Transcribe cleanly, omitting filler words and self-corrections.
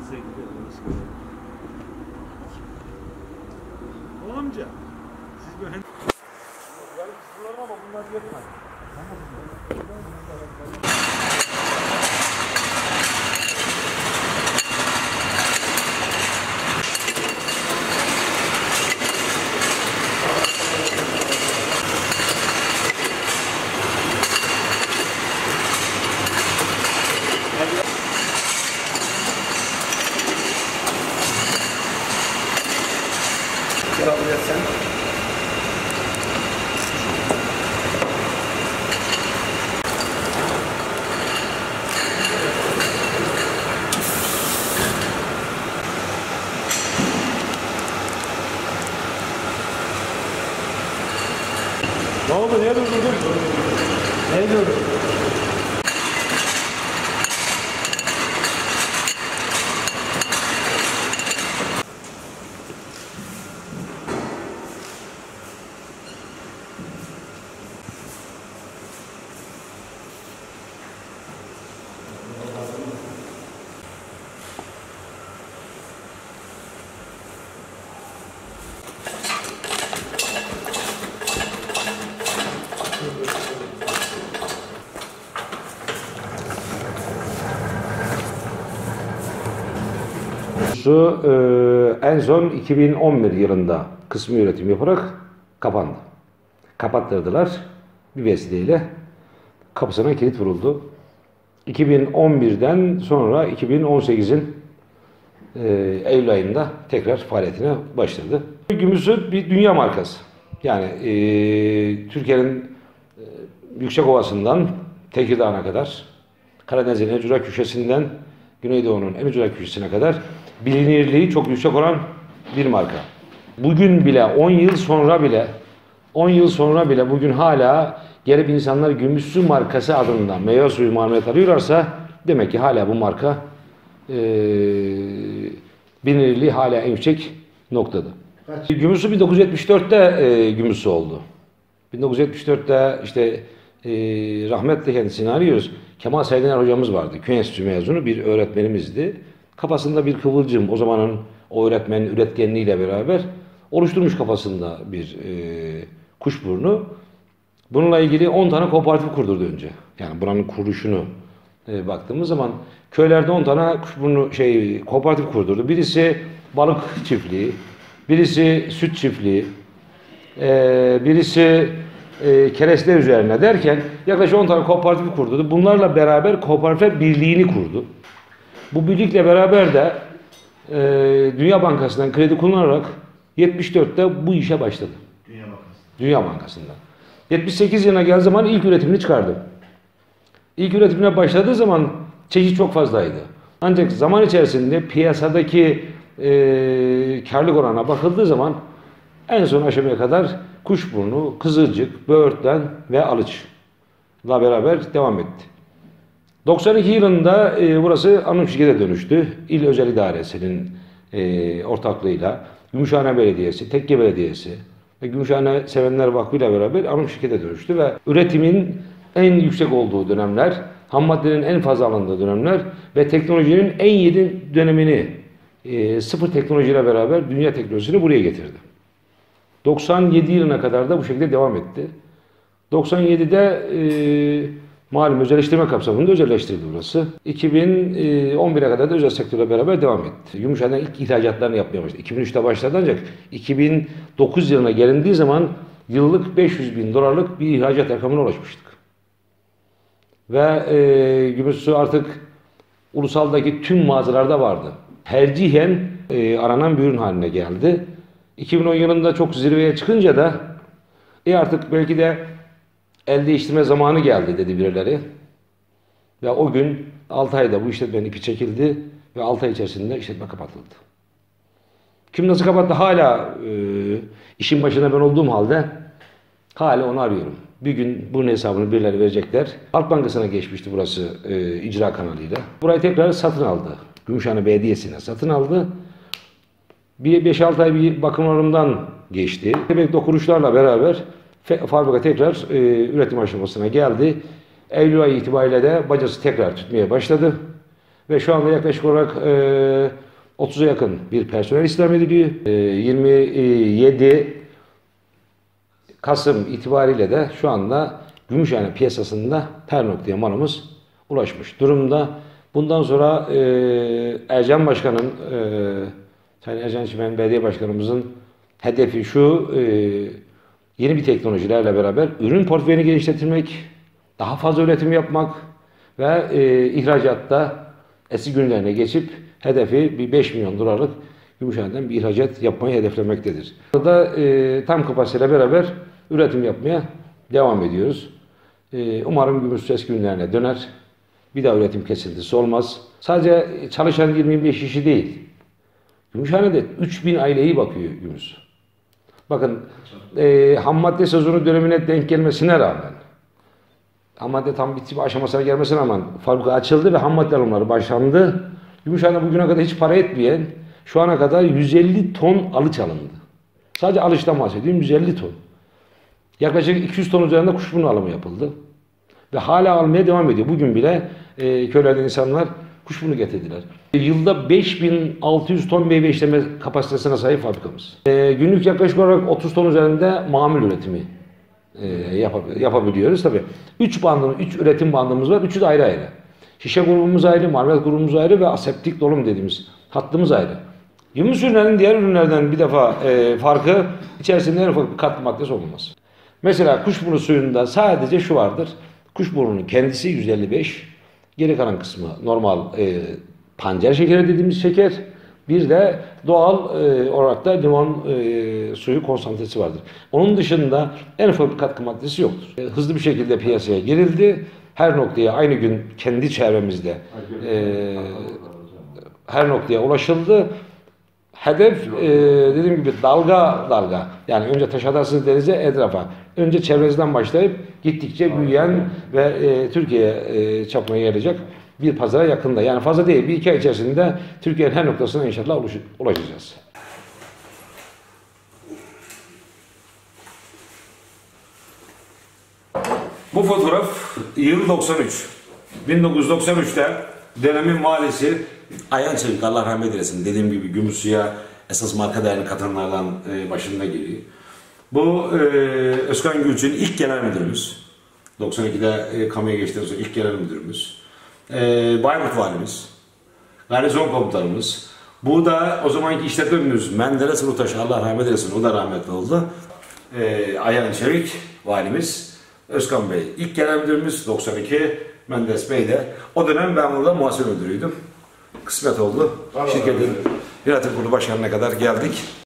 O amca, siz böyle... Ben kısımlarım ama bunlar yetmez. Gel buraya sen. Ne oldu? Niye durdurdun? Neyi durdurdun? En son 2011 yılında kısmi üretim yaparak kapandı. Kapattırdılar bir vesileyle. Kapısına kilit vuruldu. 2011'den sonra 2018'in Eylül ayında tekrar faaliyetine başladı. Gümüşsü bir dünya markası. Yani Türkiye'nin Yüksekovası'ndan Tekirdağ'a kadar, Karadeniz'in en ücra köşesinden Güneydoğu'nun en ücra köşesine kadar bilinirliği çok yüksek olan bir marka. Bugün bile 10 yıl sonra bile bugün hala gelip insanlar Gümüşsü markası adında meyve suyu marmelat arıyorlarsa demek ki hala bu marka bilinirliği hala en yüksek noktada. Gümüşsü 1974'te Gümüşsü oldu. 1974'te işte rahmetli kendisini arıyoruz. Kemal Saydener hocamız vardı. Köy Enstitüsü mezunu bir öğretmenimizdi. Kafasında bir kıvılcım, o zamanın o öğretmenin üretkenliğiyle beraber oluşturmuş kafasında bir kuşburnu. Bununla ilgili 10 tane kooperatif kurdurdu önce. Yani buranın kuruluşunu baktığımız zaman köylerde 10 tane kuşburnu kooperatif kurdurdu. Birisi balık çiftliği, birisi süt çiftliği, birisi kereste üzerine derken yaklaşık 10 tane kooperatif kurdu. Bunlarla beraber kooperatif birliğini kurdu. Bu birlikle beraber de Dünya Bankası'ndan kredi kullanarak 74'te bu işe başladı. Dünya Bankası'ndan. 78 yılına geldiği zaman ilk üretimini çıkardı. İlk üretimine başladığı zaman çeşit çok fazlaydı. Ancak zaman içerisinde piyasadaki karlılık oranına bakıldığı zaman en son aşamaya kadar kuşburnu, kızılcık, böğürtlen ve alıçla beraber devam etti. 92 yılında burası anonim şirkete dönüştü. İl Özel İdaresi'nin ortaklığıyla Gümüşhane Belediyesi, Tekke Belediyesi ve Gümüşhane Sevenler Vakfı ile beraber anonim şirkete dönüştü ve üretimin en yüksek olduğu dönemler, ham maddenin en fazla alındığı dönemler ve teknolojinin en yeni dönemini sıfır teknolojiyle beraber dünya teknolojisini buraya getirdi. 97 yılına kadar da bu şekilde devam etti. 97'de malum özelleştirme kapsamında özelleştirildi burası. 2011'e kadar da özel sektörle beraber devam etti. Gümüşhane'den ilk ihracatlarını yapmaya başladı. 2003'te başladı ancak 2009 yılına gelindiği zaman yıllık 500 bin dolarlık bir ihracat rakamına ulaşmıştık. Ve Gümüşsü artık ulusaldaki tüm mağazalarda vardı. Tercihen aranan bir ürün haline geldi. 2010 yılında çok zirveye çıkınca da artık belki de el değiştirme zamanı geldi dedi birileri. Ve o gün 6 ayda bu işletmenin ipi çekildi ve 6 ay içerisinde işletme kapatıldı. Kim nasıl kapattı hala işin başında ben olduğum halde hala onu arıyorum. Bir gün bunun hesabını birileri verecekler. Halk Bankası'na geçmişti burası icra kanalıyla. Burayı tekrar satın aldı. Gümüşhane Belediyesi'ne satın aldı. Bir 5-6 ay bir bakımlarından geçti. Tebrik dokunuşlarla beraber fabrika tekrar üretim aşamasına geldi. Eylül ayı itibariyle de bacası tekrar tütmeye başladı. Ve şu anda yaklaşık olarak 30'a yakın bir personel istihdam ediliyor. 27 Kasım itibariyle de şu anda Gümüşhane piyasasında her noktaya malımız ulaşmış durumda. Bundan sonra Ercan Başkan'ın, Sayın Ercan Çimen Belediye Başkanımızın hedefi şu, yeni bir teknolojilerle beraber ürün portföyünü geliştirmek, daha fazla üretim yapmak ve ihracatta eski günlerine geçip hedefi bir 5 milyon dolarlık Gümüşhane'den bir ihracat yapmayı hedeflemektedir. Burada tam kapasiteyle beraber üretim yapmaya devam ediyoruz. Umarım Gümüş eski günlerine döner. Bir daha üretim kesintisi olmaz. Sadece çalışan 25 kişi değil. Gümüşhane'de 3000 aileyi bakıyor Gümüş. Bakın ham madde sezonu dönemine denk gelmesine rağmen, ham madde tam bitim aşamasına gelmesine rağmen fabrika açıldı ve ham madde alımları başlandı. Gümüşhane bugüne kadar hiç para etmeyen, şu ana kadar 150 ton alıç alındı. Sadece alıştan bahsediyorum, 150 ton. Yaklaşık 200 ton üzerinde kuşburnu alımı yapıldı. Ve hala almaya devam ediyor. Bugün bile köylerden insanlar kuşburnu getirdiler. Yılda 5600 ton meyve işleme kapasitesine sahip fabrikamız. Günlük yaklaşık olarak 30 ton üzerinde mamul üretimi yapabiliyoruz. Tabii 3 üretim bandımız var. Üçü de ayrı ayrı. Şişe grubumuz ayrı, marmelat grubumuz ayrı ve aseptik dolum dediğimiz hattımız ayrı. Gümüş ürünlerinin diğer ürünlerden bir defa farkı içerisinde en ufak bir katkı maddesi olmaz. Mesela kuşburnu suyunda sadece şu vardır. Kuşburnunun kendisi 155, geri kalan kısmı normal pancar şekeri dediğimiz şeker. Bir de doğal olarak da limon suyu konsantresi vardır. Onun dışında en ufak bir katkı maddesi yoktur. Hızlı bir şekilde piyasaya girildi. Her noktaya aynı gün kendi çevremizde her noktaya ulaşıldı. Hedef dediğim gibi dalga dalga, yani önce Taşadası denize etrafa, önce çevrenizden başlayıp gittikçe büyüyen ve Türkiye çapına gelecek bir pazara yakında. Yani fazla değil, bir iki ay içerisinde Türkiye'nin her noktasına inşallah ulaşacağız. Bu fotoğraf yıl 93. 1993'te dönemin valisi Ayhan Çevik, Allah rahmet eylesin, dediğim gibi Gümüşsu'ya esas marka değerli katanlardan başında geliyor. Bu Özkan Gülçin ilk genel müdürümüz. 92'de kamuya geçtiğimizde ilk genel müdürümüz. Bayburt valimiz. Garnizon komutanımız. Bu da o zamanki işletme müdürümüz Menderes Rutaş, Allah rahmet eylesin, o da rahmetli oldu. Ayhan Çevik valimiz. Özkan Bey ilk genel müdürümüz 92. Menderes Bey de. O dönem ben burada muhasebe müdürüydüm. Kısmet oldu. Şirketin yönetim kurulu başkanına kadar geldik.